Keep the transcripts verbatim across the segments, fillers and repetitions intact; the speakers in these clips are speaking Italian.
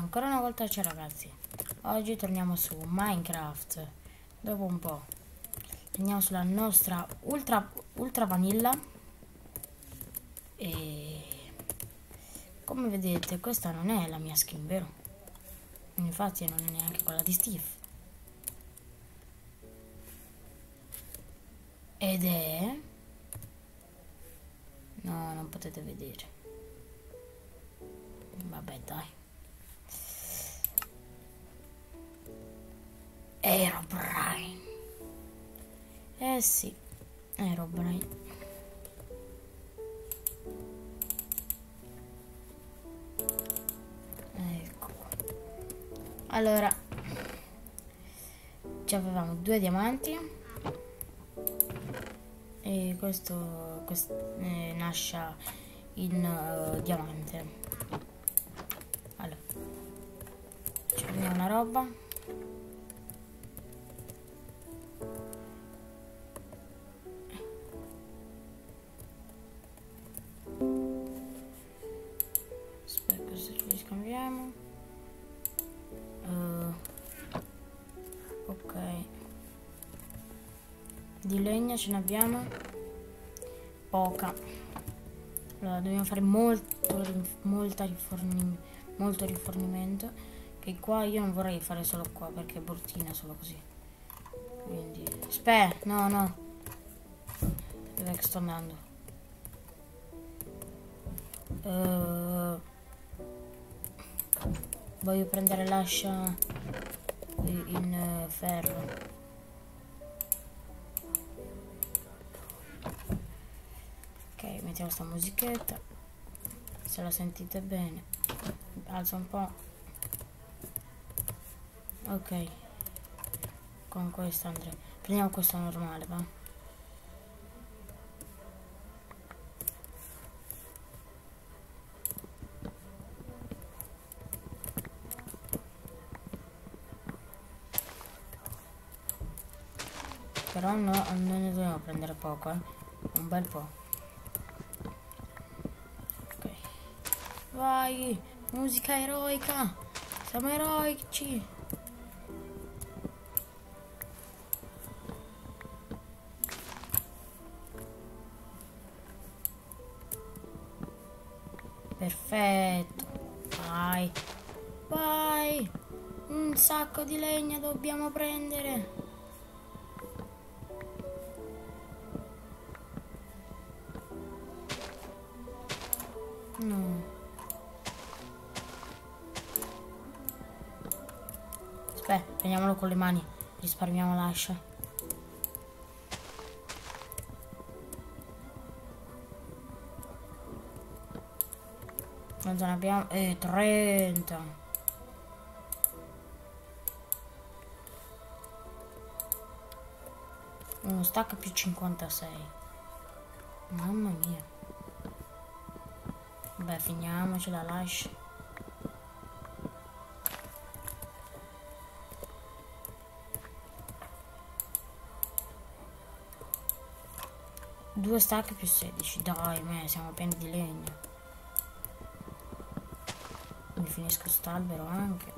ancora una volta ciao ragazzi. Oggi torniamo su Minecraft. Dopo un po' andiamo sulla nostra ultra, ultra vanilla. E come vedete questa non è la mia skin, vero? Infatti non è neanche quella di Steve. Ed è... no, non potete vedere. Vabbè dai. Herobrine. Eh sì, Herobrine. Ecco. Allora, ci avevamo due diamanti. E questo, questo eh, nasce in uh, diamante. Allora, ci prendiamo una roba. Aspetta, se ci scambiamo. Uh, ok. Di legna ce ne abbiamo poca. Allora dobbiamo fare molto molta riforni, molto rifornimento, che qua io non vorrei fare solo qua perché è bruttina solo così. Quindi aspetta, no no, dov'è che sto andando? Uh, voglio prendere l'ascia in uh, ferro. Ok, mettiamo sta musichetta, se la sentite bene. Alza un po'. Ok, con questa andrei. Prendiamo questa normale, va. Però no, noi ne dobbiamo prendere poco, eh. Un bel po'. Vai, musica eroica, siamo eroici. Perfetto, vai, vai, un sacco di legna dobbiamo prendere. No. Aspetta, prendiamolo con le mani, risparmiamo l'ascia. Non ce ne abbiamo... eh, trenta. Uno stack più cinquantasei. Mamma mia. Beh, finiamoci la lascia. Due stack più sedici, dai, me, siamo pieni di legno. Mi finisco quest'albero anche.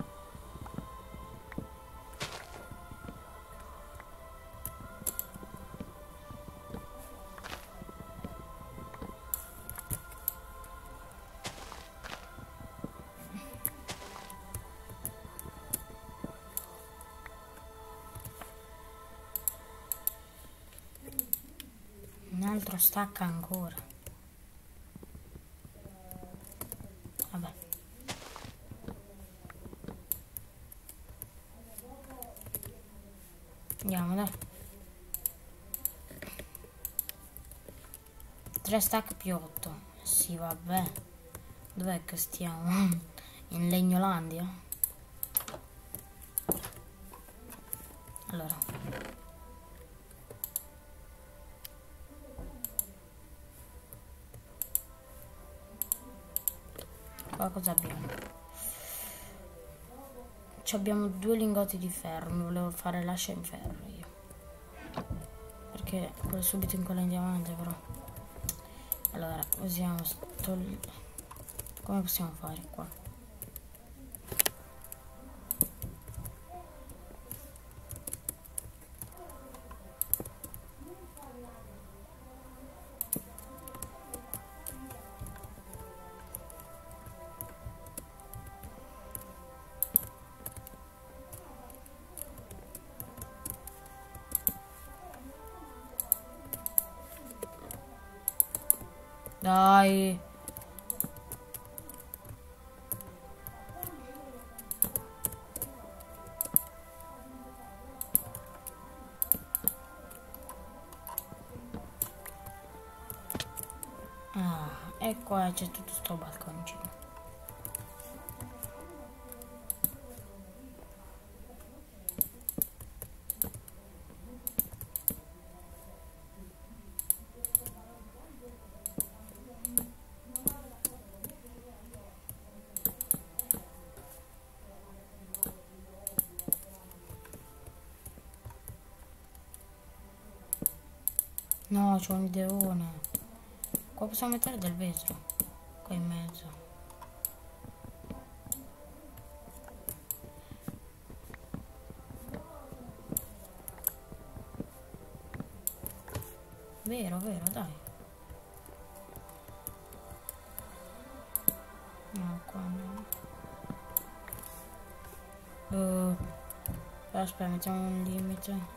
Un altro stack ancora. Vabbè. Andiamo, dai. tre stack più otto. Sì, vabbè. Dov'è che stiamo? In Legnolandia? Allora. Qua cosa abbiamo? Ci abbiamo due lingotti di ferro. Mi volevo fare l'ascia in ferro io. Perché quello subito in quella in diamante però. Allora, usiamo sto... come possiamo fare qua? Dai. Ah, e qua c'è tutto sto balconcino. No, c'ho un'ideona. Qua possiamo mettere del vetro. Qua in mezzo. Vero, vero, dai. No, qua no. Uh, aspetta, mettiamo un limite.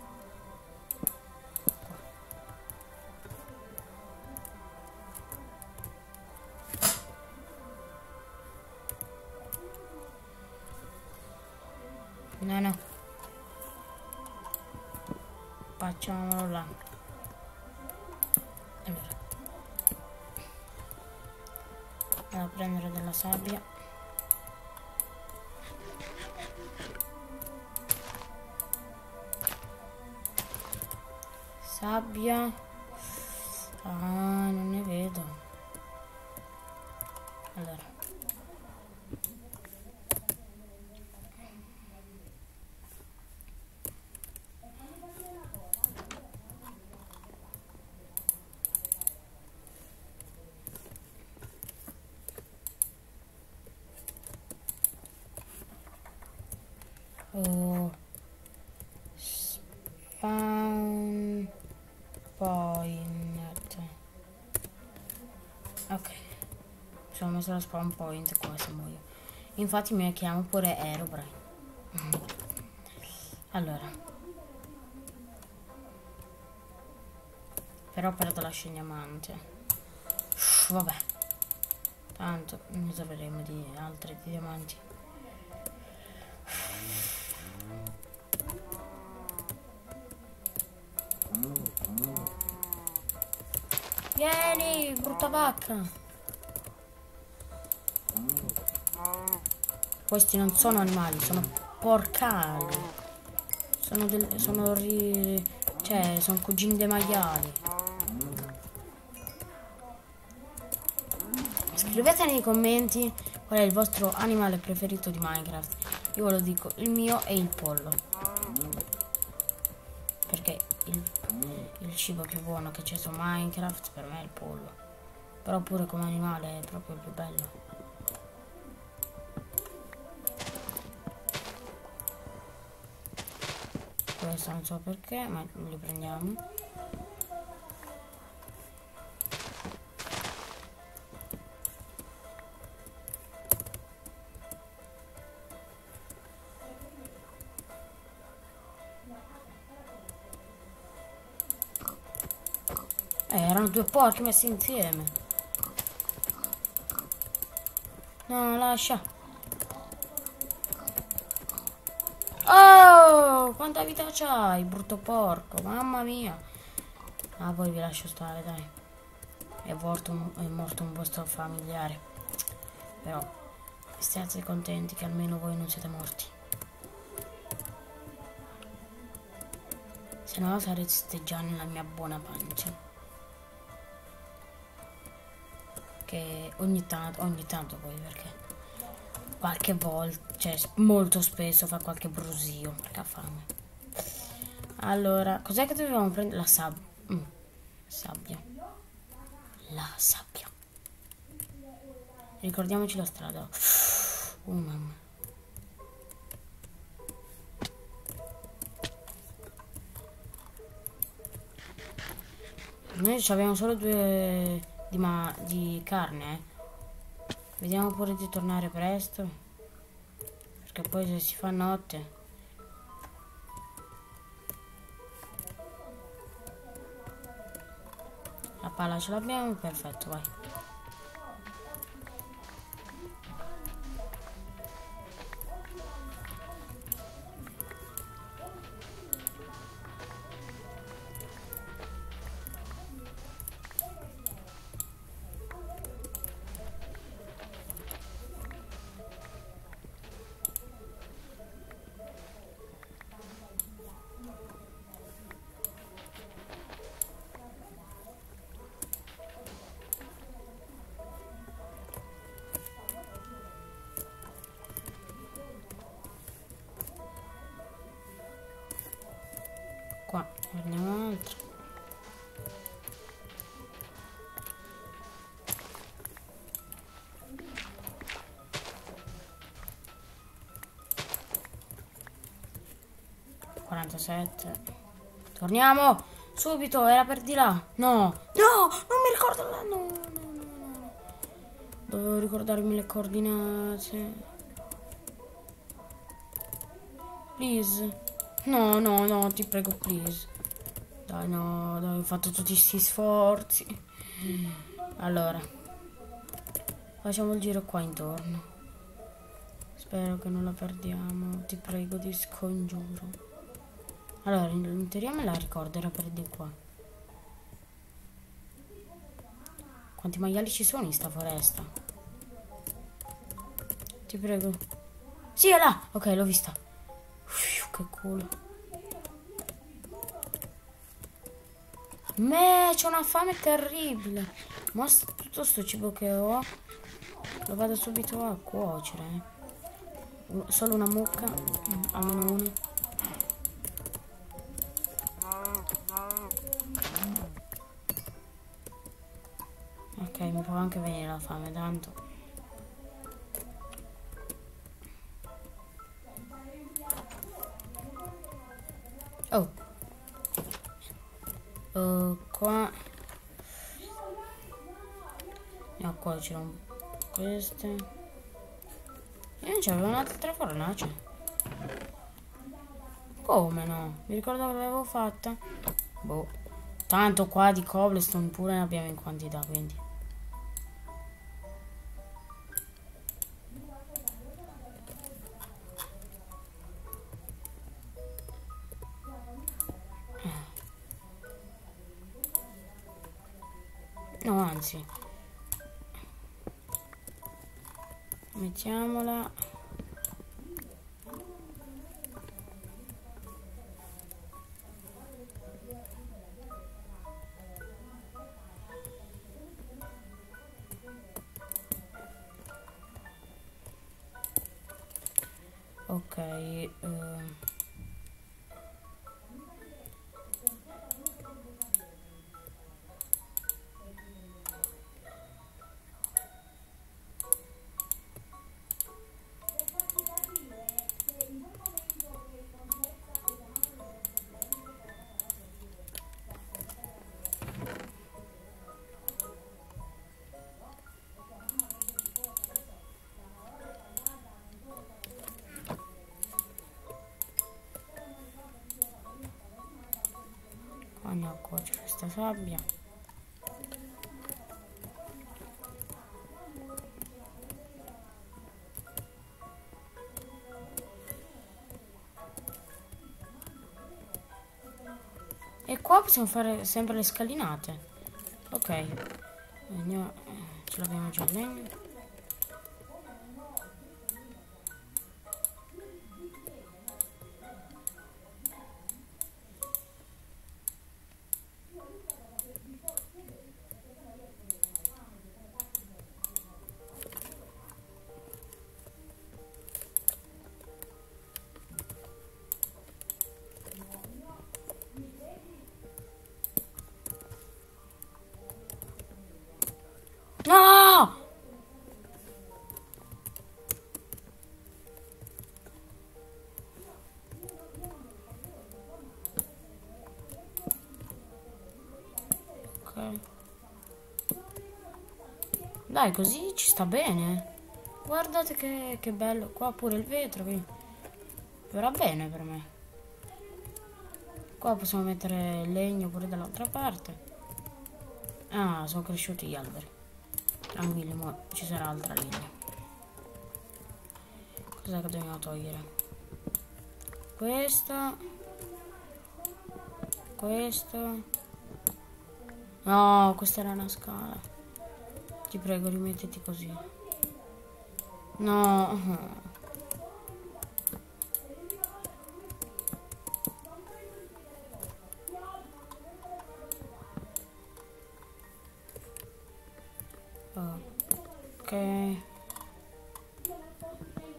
No, no. Facciamolo là. Allora. Vado a prendere della sabbia. Sabbia. Ah, non ne vedo. Allora. Oh, spawn point. Ok, mi sono messo la spawn point qua se muoio. Infatti mi chiamo pure Herobrine. Allora, però ho perduto la scegnamante. Uff, vabbè, tanto ne troveremo di altri di diamanti. Vieni, brutta vacca. Questi non sono animali, sono porcali. Sono del, sono ri, cioè, sono cugini dei maiali. Scrivete nei commenti qual è il vostro animale preferito di Minecraft. Io ve lo dico, il mio è il pollo. Perché il, il cibo più buono che c'è su Minecraft per me è il pollo. Però pure come animale è proprio il più bello. Questo non so perché, ma li prendiamo. Eh, erano due porchi messi insieme. No, lascia. Oh, quanta vita c'hai, brutto porco, mamma mia. Ah, poi vi lascio stare, dai. È morto un, è morto un vostro familiare. Però state contenti che almeno voi non siete morti. Se no sareste già nella mia buona pancia. Che ogni tanto, ogni tanto poi perché qualche volta, cioè molto spesso fa qualche brusio perché ha fame. Allora, cos'è che dovevamo prendere? La sabbia. Mm, sabbia. La sabbia. Ricordiamoci la strada. Oh mamma. Noi abbiamo solo due di, ma di carne, eh. Vediamo pure di tornare presto, perché poi se si fa notte. La palla ce l'abbiamo, perfetto, vai. qua prendiamo altro. quarantasette. Torniamo subito, era per di là. No, no, non mi ricordo la... no, no, no, no. Dovevo ricordarmi le coordinate. Please. No, no, no, ti prego, please. Dai, no, dai, ho fatto tutti questi sforzi. Allora, facciamo il giro qua intorno. Spero che non la perdiamo. Ti prego, ti scongiuro. Allora, in teoria me la ricordo, era per di qua. Quanti maiali ci sono in sta foresta? Ti prego. Sì, è là! Ok, l'ho vista. Uff, che culo. Me, c'ho una fame terribile. Ma tutto sto cibo che ho lo vado subito a cuocere. Solo una mucca, almeno una. Ok, mi può anche venire la fame, tanto. Oh. Uh, qua. No, qua c'erano queste. E non c'avevo un'altra fornace. Come no? Mi ricordo che l'avevo fatta. Boh. Tanto qua di cobblestone pure ne abbiamo in quantità, quindi. No, anzi. Mettiamola. Ok. Uh. Andiamo a cuocere questa sabbia. E qua possiamo fare sempre le scalinate. Ok. Andiamo. Ce l'abbiamo già il legno. No! Ok. Dai, così ci sta bene. Guardate che, che bello. Qua pure il vetro. Quindi verrà bene per me. Qua possiamo mettere il legno pure dall'altra parte. Ah, sono cresciuti gli alberi. Tranquilli, ma ci sarà altra linea. Cos'è che dobbiamo togliere? Questo. Questo. No, questa era una scala. Ti prego, rimettiti così. No. Ok.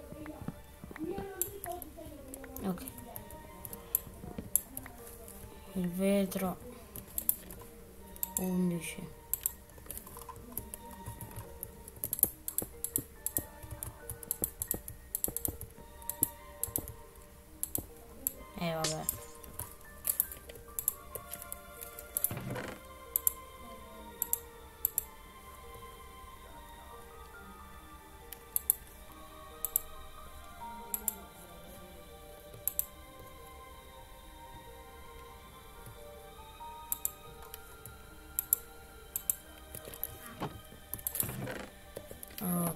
Ok. il vetro undici. E vabbè. Ok.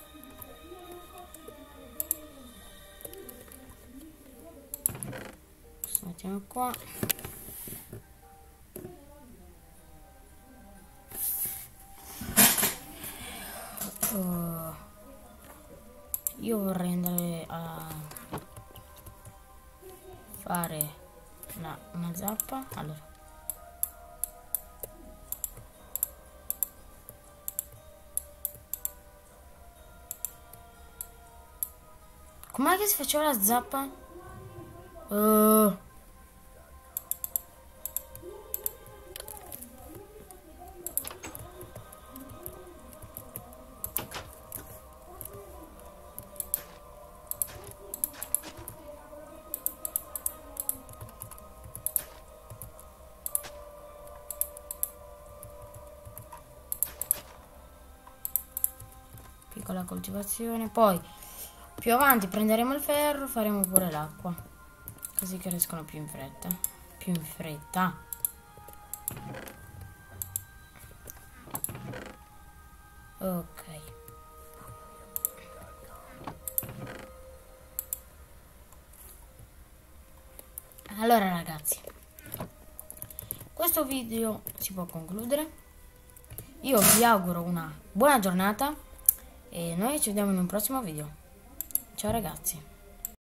Questo mettiamo qua. Uh, io vorrei andare a fare una, una zappa. Allora, com'è che si faceva la zappa? Uh. Piccola coltivazione, poi più avanti prenderemo il ferro, faremo pure l'acqua, così crescono più in fretta, più in fretta. Ok. Allora ragazzi, questo video si può concludere. Io vi auguro una buona giornata e noi ci vediamo in un prossimo video. Ciao ragazzi.